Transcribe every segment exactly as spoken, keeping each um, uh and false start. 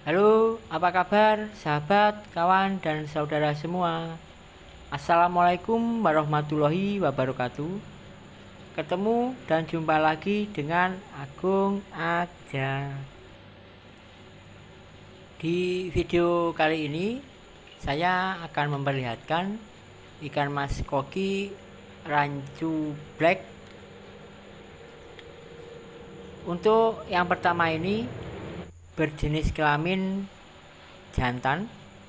Halo, apa kabar sahabat, kawan, dan saudara semua? Assalamualaikum warahmatullahi wabarakatuh. Ketemu dan jumpa lagi dengan Agung aja. Di video kali ini, saya akan memperlihatkan ikan mas koki rancu black. Untuk yang pertama ini berjenis kelamin jantan.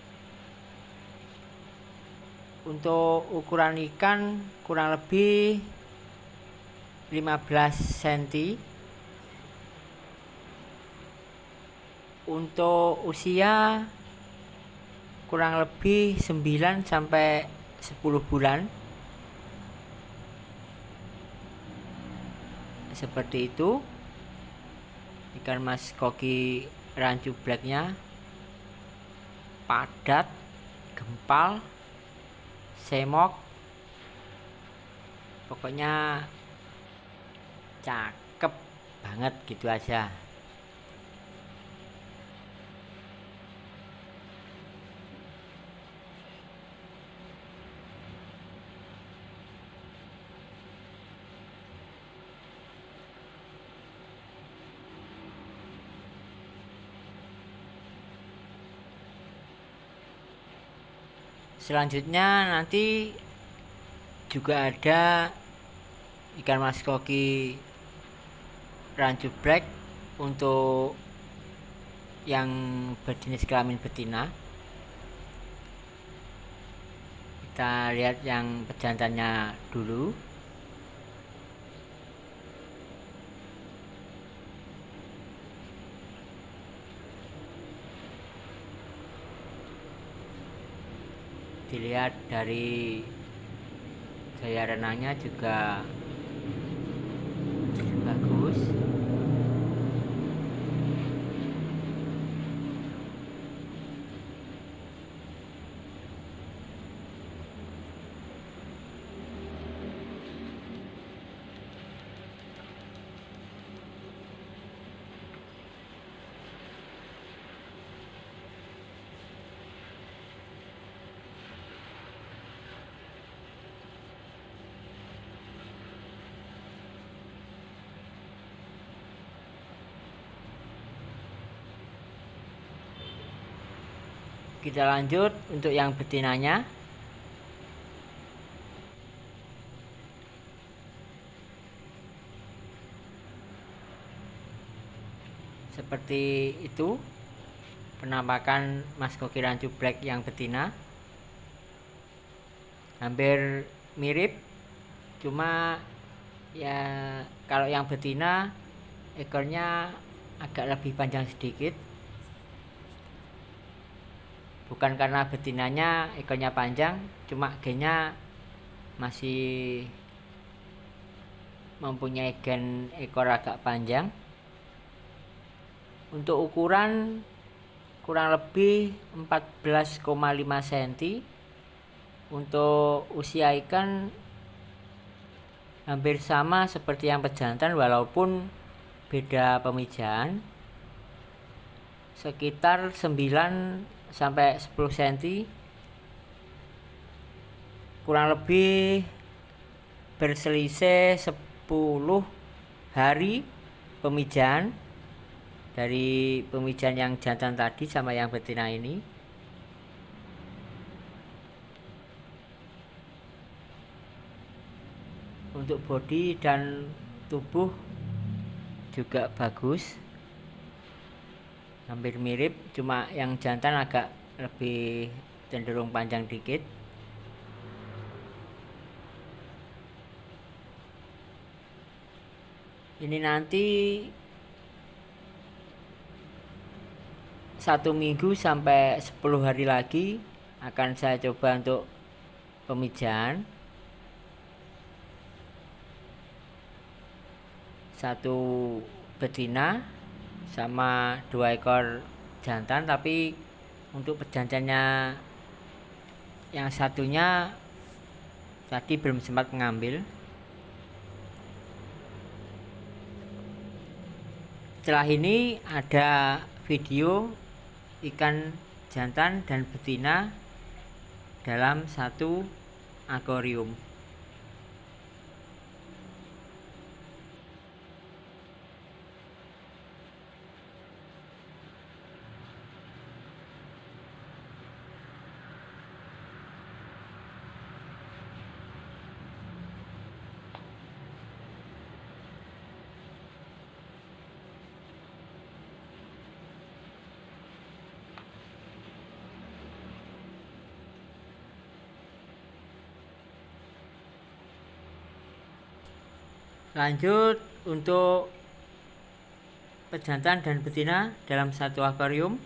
Untuk ukuran ikan kurang lebih lima belas sentimeter. Untuk usia kurang lebih sembilan sampai sepuluh bulan. Seperti itu ikan mas koki rancu blacknya, padat, gempal, semok, pokoknya cakep banget gitu aja. Selanjutnya nanti juga ada ikan mas koki rancu black untuk yang berjenis kelamin betina. Kita lihat yang pejantannya dulu. Dilihat dari gaya renangnya juga bagus. Kita lanjut untuk yang betinanya. Seperti itu penampakan mas koki rancu black yang betina. Hampir mirip, cuma ya kalau yang betina ekornya agak lebih panjang sedikit. Bukan karena betinanya ekornya panjang, cuma gennya masih mempunyai gen ekor agak panjang. Untuk ukuran kurang lebih empat belas koma lima sentimeter. Untuk usia ikan hampir sama seperti yang pejantan, walaupun beda pemijaan, sekitar sembilan sampai sepuluh sentimeter. Kurang lebih berselisih sepuluh hari pemijaan dari pemijaan yang jantan tadi sama yang betina ini. Untuk bodi dan tubuh juga bagus, hampir mirip, cuma yang jantan agak lebih cenderung panjang dikit. Ini nanti satu minggu sampai sepuluh hari lagi akan saya coba untuk pemijaan. Satu betina sama dua ekor jantan, tapi untuk pejantannya yang satunya tadi belum sempat mengambil. Setelah ini ada video ikan jantan dan betina dalam satu akuarium. Lanjut untuk pejantan dan betina dalam satu akuarium.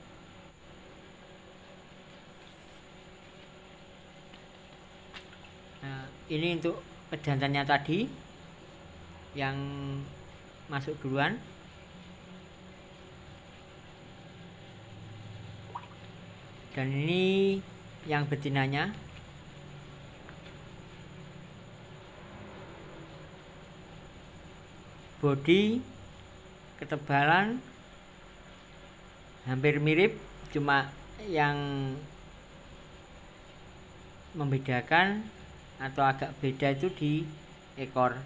Nah, ini untuk pejantannya tadi yang masuk duluan. Dan ini yang betinanya. Bodi ketebalan hampir mirip, cuma yang membedakan atau agak beda itu di ekor.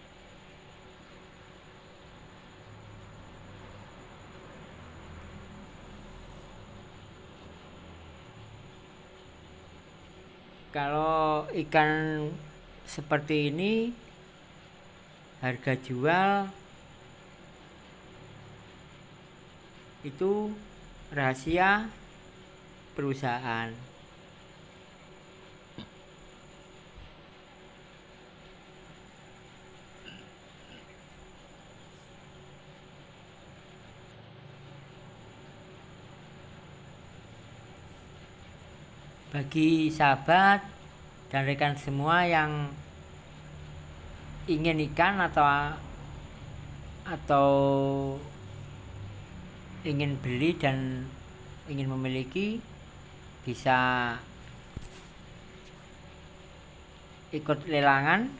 Kalau ikan seperti ini harga jual itu rahasia perusahaan. Bagi sahabat dan rekan semua yang ingin ikan atau atau ingin beli dan ingin memiliki, bisa ikut lelangan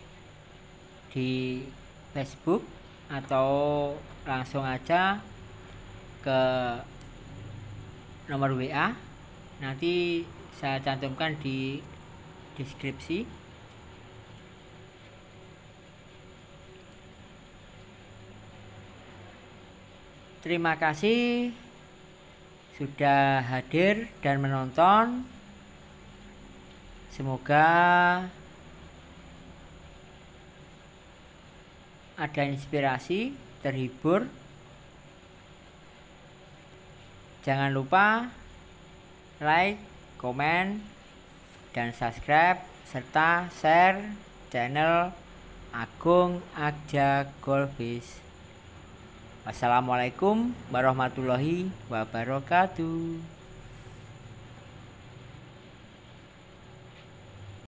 di Facebook atau langsung aja ke nomor W A, nanti saya cantumkan di deskripsi. Terima kasih sudah hadir dan menonton. Semoga ada inspirasi, terhibur. Jangan lupa like, komen, dan subscribe serta share channel Agung Agja Goldfish. Wassalamualaikum warahmatullahi wabarakatuh.